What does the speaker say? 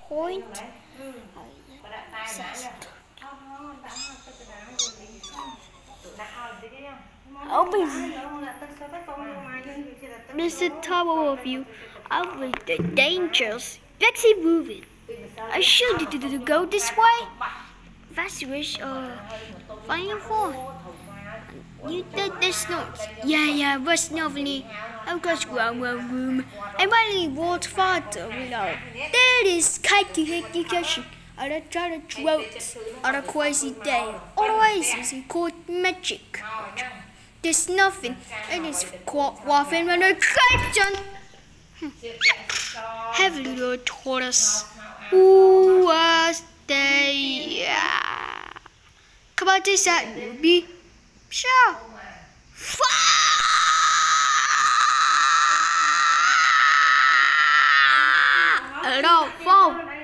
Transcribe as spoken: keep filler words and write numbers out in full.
point. Open. This is top overview of the dangers. Let's keep moving. I should go this way. Fast wish uh flying for. You did this note. Yeah, yeah, what's lovely. I've got one one room. I finally walked farther below. There is kitey hickey catching. I try to throat on a crazy day. Always is called magic. There's nothing. It is called waffling when I catch on. Have a little tortoise. Who was they? Come on, this at Ruby. Sure. Ở đâu? Phong.